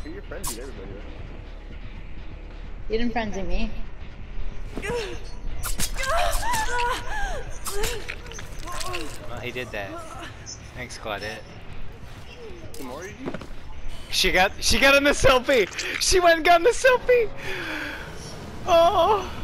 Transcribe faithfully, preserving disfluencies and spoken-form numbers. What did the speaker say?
Who your friends with everybody? You didn't frenzy me. Well, he did that. Thanks, Claudette. Kimura, did you? She got, she got in the selfie. She went and got in the selfie. Oh.